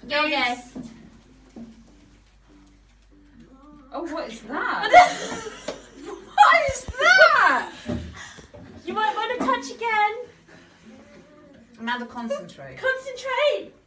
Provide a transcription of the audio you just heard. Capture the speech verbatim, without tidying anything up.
Your guess. Oh, what is that? What is that? You might want to touch again. Amanda, concentrate. Concentrate.